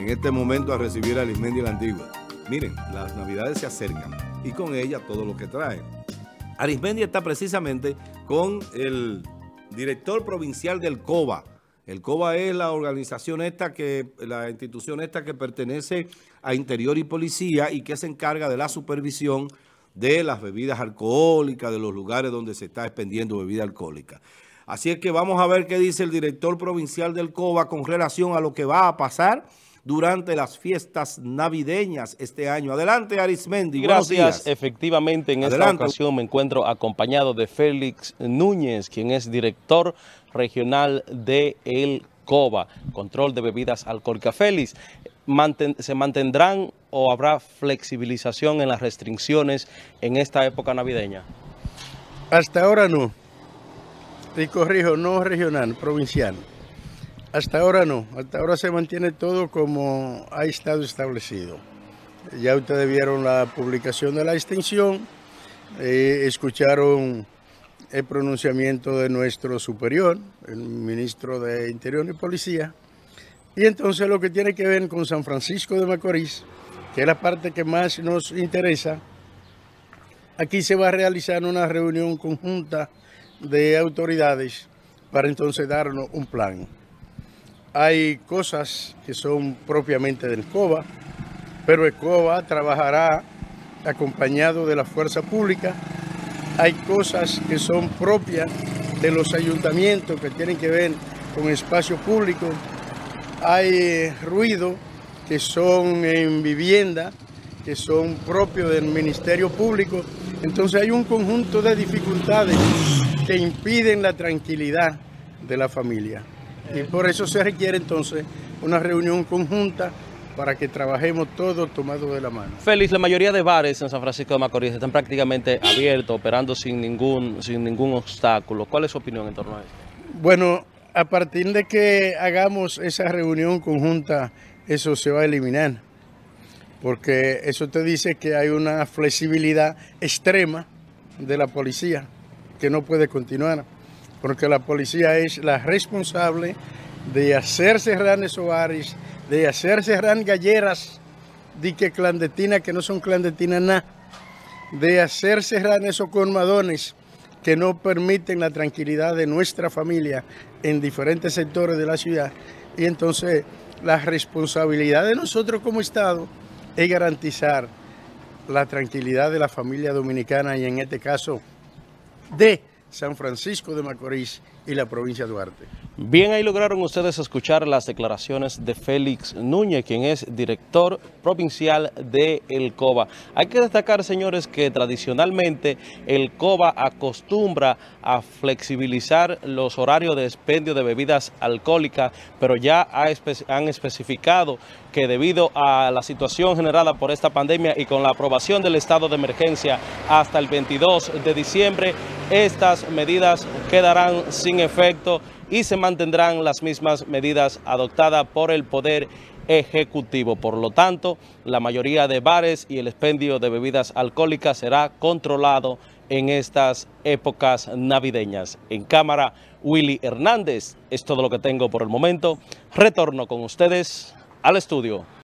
en este momento a recibir a Arismendi la Antigua. Miren, las Navidades se acercan y con ella todo lo que trae. Arismendi está precisamente con el director provincial del COBA. El COBA es la organización la institución esta que pertenece a Interior y Policía y que se encarga de la supervisión de las bebidas alcohólicas, de los lugares donde se está expendiendo bebida alcohólica. Así es que vamos a ver qué dice el director provincial del COBA con relación a lo que va a pasar durante las fiestas navideñas este año. Adelante, Arismendi. Gracias. Efectivamente, en esta ocasión me encuentro acompañado de Félix Núñez, quien es director regional de el COBA, Control de Bebidas Alcohólicas. Félix, ¿se mantendrán o habrá flexibilización en las restricciones en esta época navideña? Hasta ahora no. Y corrijo, no regional, provincial. Hasta ahora no, hasta ahora se mantiene todo como ha estado establecido. Ya ustedes vieron la publicación de la extensión, escucharon el pronunciamiento de nuestro superior, el ministro de Interior y Policía, y entonces lo que tiene que ver con San Francisco de Macorís, que es la parte que más nos interesa, aquí se va a realizar una reunión conjunta de autoridades para entonces darnos un plan. Hay cosas que son propiamente del COBA, pero el COBA trabajará acompañado de la fuerza pública. Hay cosas que son propias de los ayuntamientos que tienen que ver con espacio público. Hay ruido que son en vivienda, que son propios del Ministerio Público. Entonces hay un conjunto de dificultades que impiden la tranquilidad de la familia. Y por eso se requiere entonces una reunión conjunta para que trabajemos todos tomados de la mano. Félix, la mayoría de bares en San Francisco de Macorís están prácticamente abiertos, operando sin ningún obstáculo. ¿Cuál es su opinión en torno a eso? Bueno, a partir de que hagamos esa reunión conjunta, eso se va a eliminar. Porque eso te dice que hay una flexibilidad extrema de la policía que no puede continuar. Porque la policía es la responsable de hacer cerrar esos bares, de hacer cerrar galleras, dique clandestinas que no son clandestinas nada, de hacer cerrar esos colmadones que no permiten la tranquilidad de nuestra familia en diferentes sectores de la ciudad. Y entonces la responsabilidad de nosotros como Estado es garantizar la tranquilidad de la familia dominicana y en este caso de San Francisco de Macorís y la provincia de Duarte. Bien, ahí lograron ustedes escuchar las declaraciones de Félix Núñez, quien es director provincial de el COBA. Hay que destacar, señores, que tradicionalmente el COBA acostumbra a flexibilizar los horarios de expendio de bebidas alcohólicas, pero ya han especificado que debido a la situación generada por esta pandemia y con la aprobación del estado de emergencia hasta el 22 de diciembre, estas medidas quedarán sin efecto y se mantendrán las mismas medidas adoptadas por el Poder Ejecutivo. Por lo tanto, la mayoría de bares y el expendio de bebidas alcohólicas será controlado en estas épocas navideñas. En cámara, Willy Hernández. Es todo lo que tengo por el momento. Retorno con ustedes al estudio.